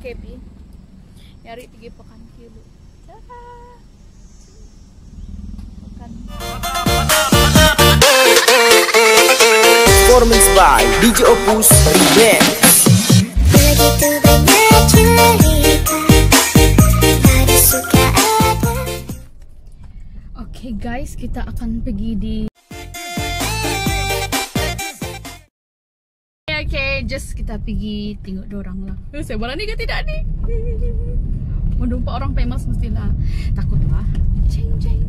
Kepi. Nyari pergi Pekan Kilo. Pekan. Performance by DJ Opus Remix. Begitu banyak cerita, ada suka ada. Oke guys, kita akan pergi di Oke, just kita pergi tengok dorang lah. Saya berani ke tidak nih? Mau jumpa orang famous mestilah. Takut lah. Ceng ceng.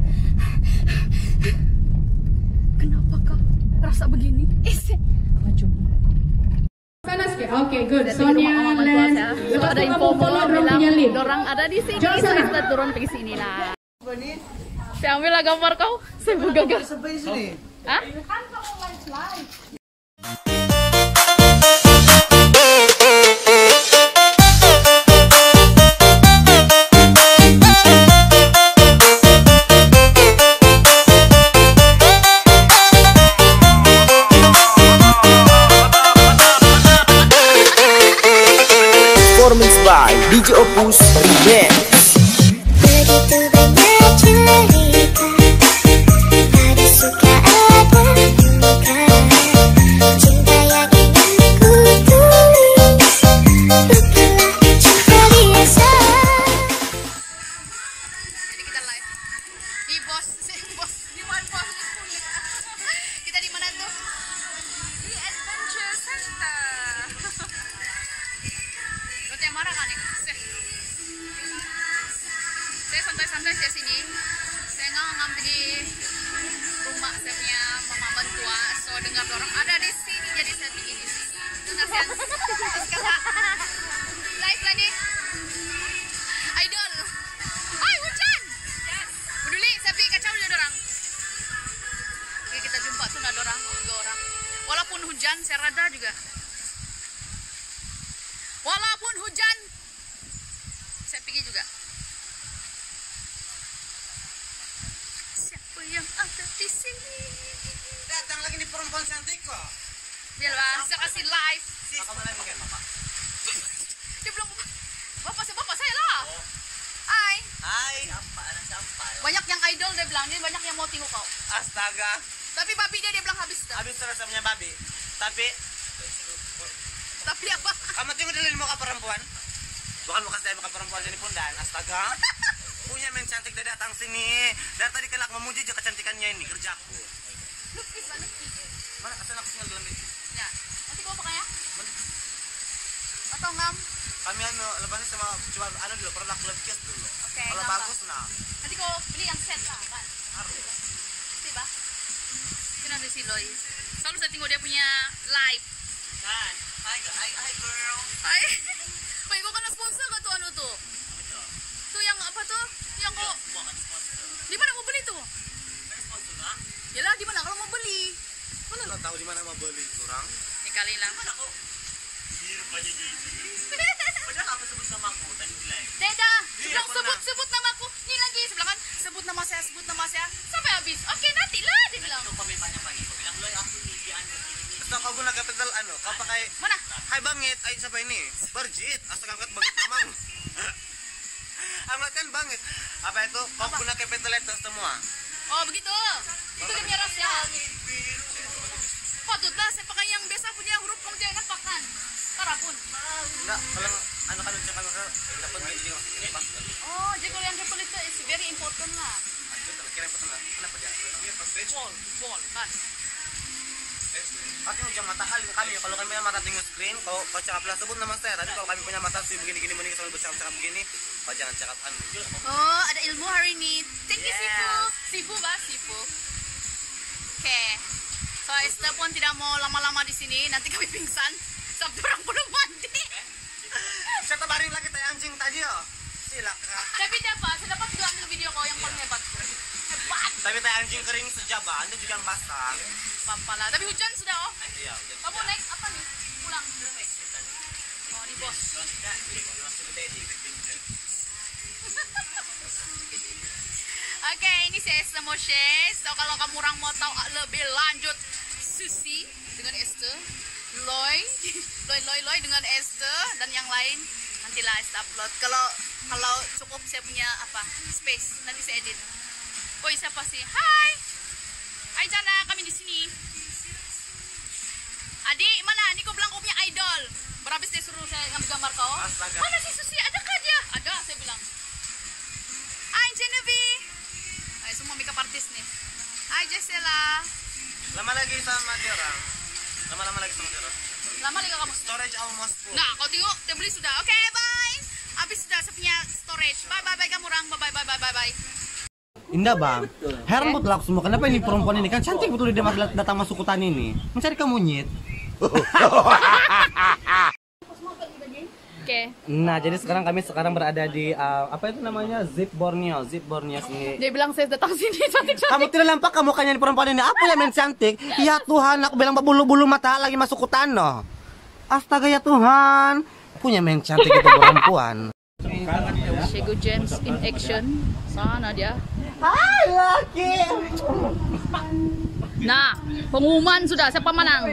Kenapa kak rasa begini? Maju. Sana sikit. Okay, good. Sonia, Len. So, ada info bilang dorang ada di sini. So kita turun pergi sini lah. Saya ambil lah gambar kau. Saya bergagal. Sampai sini. Hah? Performance by DJ Opus Remix. Begitu banyak cerita, ada suka ada duka. Cinta yang ingin ku tulis, bukanlah cinta biasa. Jadi kita live di bos di mana bos kita di mana tuh di Adventure Center. Lo yang marah kan nih? Saya santai-santai di sini. Saya nggak pergi rumah saya punya mama mertua. So dengar dorong ada di sini, jadi saya pergi di sini. Terus kakak live lah nih. Idol. Hai hujan. Peduli, saya pergi kacau dulu dorang. Oke, kita jumpa tuh ada orang, 2 orang. Walaupun hujan, saya rada juga. Walaupun hujan, saya pergi juga. Siapa yang ada di sini? Datang lagi di perempuan cantik kok. Biarlah, saya kasih live. Kakak mana mungkin bapak? Dia bilang, bapak saya lah. Hai. Hai. Sampai. Banyak yang idol dia bilang, dia banyak yang mau tengok kau. Astaga. Tapi babi dia bilang habis dah. Habis rasanya babi. Tapi Tapi apa? kamu tengok dulu di muka perempuan. Bukan muka saya, muka perempuan sini pun dan astaga. Punya men cantik dia datang sini. Dan tadi kelak memuji aja kecantikannya ini kerjaku. Lukis. Mana asal aku tinggal dalam itu. Ya, nanti kau pakai ya? Atau ngam? Kami lepasin sama cuma dulu produk lukis dulu. Oke, Kalau gampang. bagus nah. Nanti kau beli yang set lah kan? Harus. Tiba. Kenapa ada si Loy? Selalu saya tengok dia punya live. Kan. Hi girl. Hai. Baik, kau kena sponsor ke tuh anu tuh? Tuh yang apa tuh? Yang kau di mana mau beli tuh? Yalah, di mana kalau mau beli? Mana lo tahu di mana mau beli kurang? Ini kali lah. Padahal aku sebut namamu tadi di live. Tidak, Iya, bilang sebut namaku. Ini lagi sebelah kan, sebut nama saya sampai habis. Oke, nanti lah dia bilang. Kau banyak pagi. Kau bilang lo aku nih di anda. Setelah kau guna capital kau pakai Mana? Hai Bangit, ay siapa ini? Berjit, astaga angkat Bangit namamu. Angkat kan Bangit. Apa itu? Kau guna capital letter semua. Oh, begitu. Itu dia punya rahasia. Patutlah saya pakai yang biasa punya huruf kamu jangan nampakan. Karapun. Enggak, kalau anak ucapan mereka dapat jadi ini pas. Oh, jadi kalau yang triple itu is very important lah. Kira betul enggak? Kenapa dia? Ball, kan. Tapi ujang mata kami kalau kami punya mata tinggal screen, kau cakaplah sebut nama saya. Tapi kalau kami punya mata sih begini mending sambil bercakap begini, kau jangan cakap anu. Oh, ada ilmu hari ini. Thank you, Yes. Sifu, Sifu. Oke. So, Esther pun tidak mau lama-lama di sini. Nanti kami pingsan. Sabtu orang belum mandi. Saya tabarin lagi teh anjing tadi yo. Silakan. Tapi apa? Saya dapat juga ambil video kau yang paling hebat. Hebat. Tapi teh anjing kering sejaba, anda juga yang basah. Papa lah. Tapi hujan sudah, oh. Iya, Kamu naik apa nih? Pulang. Oh, di bos. Oke, ini saya Esther Moshe. So, kalau kamu orang mau tahu lebih lanjut Susi dengan Esther, Loy dengan Esther dan yang lain, nanti nantilah saya upload. Kalau cukup saya punya space, nanti saya edit. Oh, siapa sih? Hai. Hai Jana, kami di sini. Adik, mana? Ini kau bilang kau punya idol. Berhabis dia suruh saya ngambil gambar kau. Astaga. Mana si Susi? Adakah dia? Ada, saya bilang. Hai Genevieve. Hai, semua makeup artist nih. Hai Jesela. Lama lagi sama dia orang. Lama-lama lagi sama dia orang. Lama lagi kamu? Storage almost full. Nah, kau tengok, dia beli sudah. Oke, bye. Habis sudah saya punya storage. Bye kamu orang. Bye. Indah bang, heran betul aku semua. Kenapa ini perempuan ini kan cantik betul dia datang masuk hutan ini mencari kamu nyit. Oke. Nah jadi kami sekarang berada di apa itu namanya Zip Borneo sini. Dia bilang saya datang sini cantik. Kamu tidak nampak kamu mukanya di perempuan ini apa yang main cantik? Ya Tuhan, aku bilang bulu-bulu mata lagi masuk hutan no. Astaga ya Tuhan, punya main cantik itu perempuan. Shego James in action. Sana dia. Hai laki. Nah, pengumuman sudah siapa menang?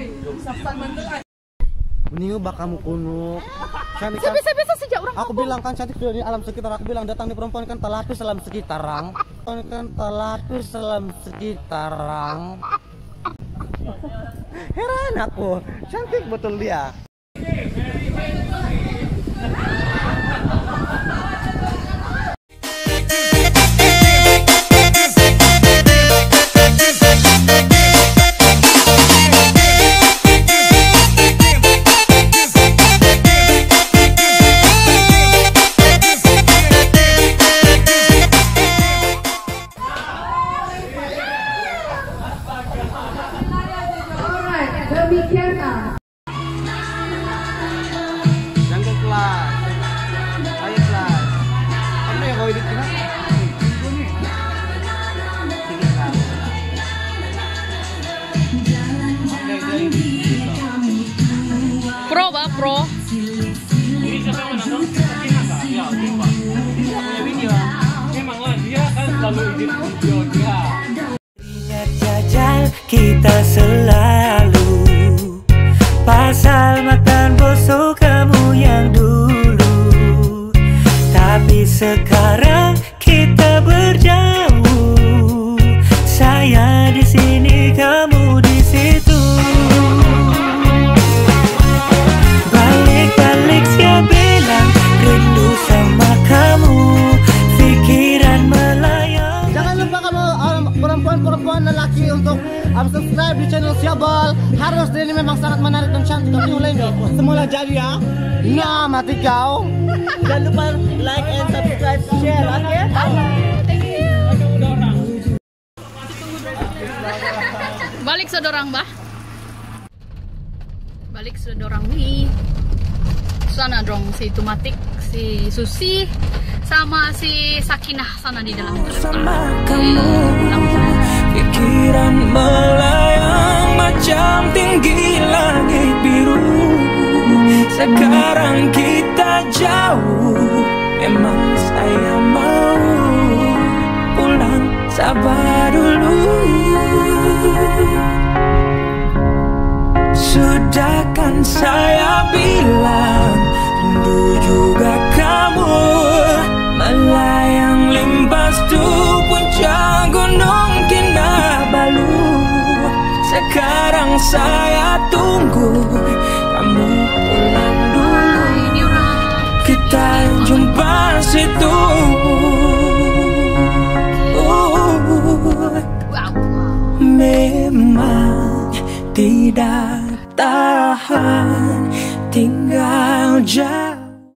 Mending ubah kamu kuno. Cantik Saya kan? bisa sejak orang. Aku bilang kan cantik sudah di alam sekitar. Aku bilang datang di perempuan kan telapis alam sekitarang. Kan telapis alam sekitarang. Heran aku, cantik betul dia. Demikianlah. Jangan kelas. Ayo kelas. Apa yang kau edit kan? Pro ba, pro. Memanglah dia kan selalu edit video dia. Jajal kita selalu pasal makan bosok kamu yang dulu. Tapi sekarang kita berjauh. Saya di sini, kamu di situ. Balik-balik saya bilang rindu sama kamu. Pikiran melayang. Jangan lupa kamu perempuan-perempuan lelaki untuk subscribe di channel Siabol. Harus dia ini memang sangat menarik dan cantik. Tapi mulai nih, semula jadi ya. Nah, mati kau. Jangan lupa like and subscribe, share, oke? Balik sedorang bah. Balik sedorang nih. Sana dong si Tumatik, si Susi, sama si Sakinah sana di dalam. Sama kamu, pikiran melayang macam tinggi langit biru. Sekarang kita jauh, emang saya mau pulang, sabar dulu. Sudah kan saya bilang rindu juga kamu. Melayang limpas tuh puncak gunung Kinabalu. Sekarang saya tunggu kamu pulang dulu. Kita jumpa situ. Memang tidak tahan tinggal jauh.